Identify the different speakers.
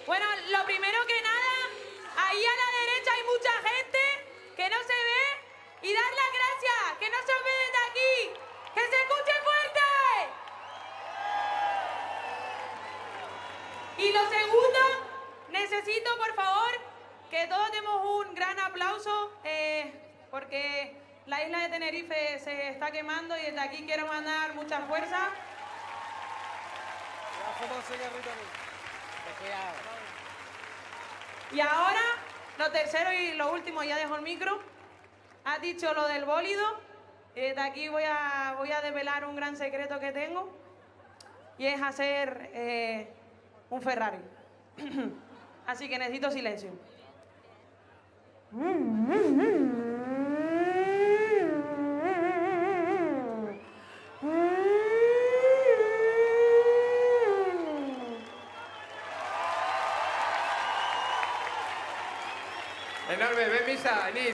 Speaker 1: Bueno, lo primero que nada, ahí a la derecha hay mucha gente que no se ve y dar las gracias, que no se olviden de aquí, que se escuche fuerte. Y lo segundo, necesito por favor que todos demos un gran aplauso porque la isla de Tenerife se está quemando y desde aquí quiero mandar mucha fuerza. Y ahora, lo tercero y lo último, ya dejo el micro. Has dicho lo del bólido. De aquí voy a desvelar un gran secreto que tengo. Y es hacer un Ferrari. Así que necesito silencio.
Speaker 2: Enorme, ven Misa, Liz.